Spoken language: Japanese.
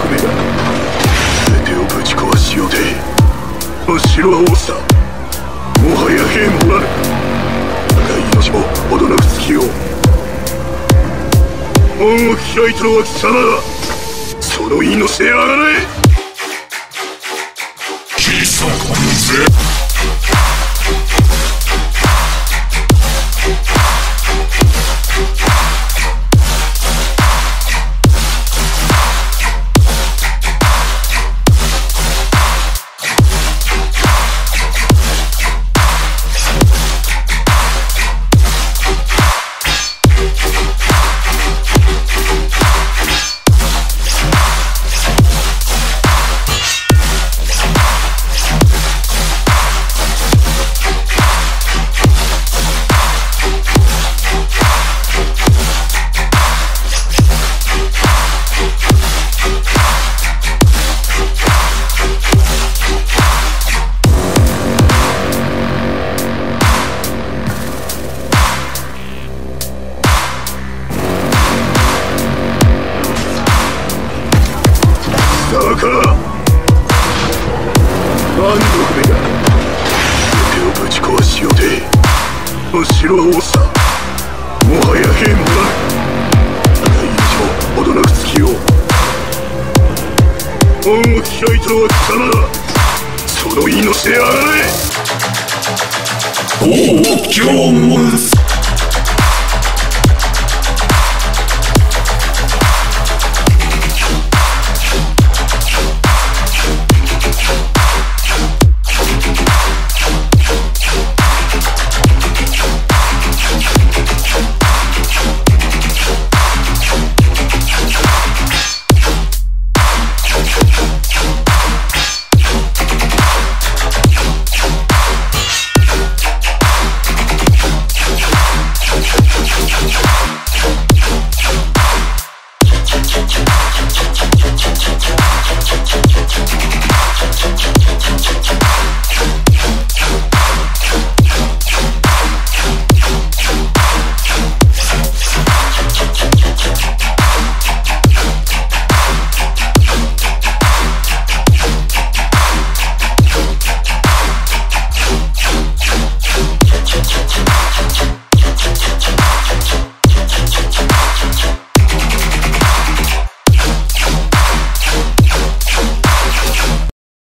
めが全てをぶち壊しようて、城は落ちた。もはや兵もおらぬ。高い命もほどなく尽きよう。門を開いたのは貴様だ。その命であられ。貴様ぜ。だから安毒めが全てをぶち壊しようて、城は落ちた。もはや兵もおらぬ。高い命もほどなく尽きよう。門を開いたのは貴様だ。その命であられ。王教門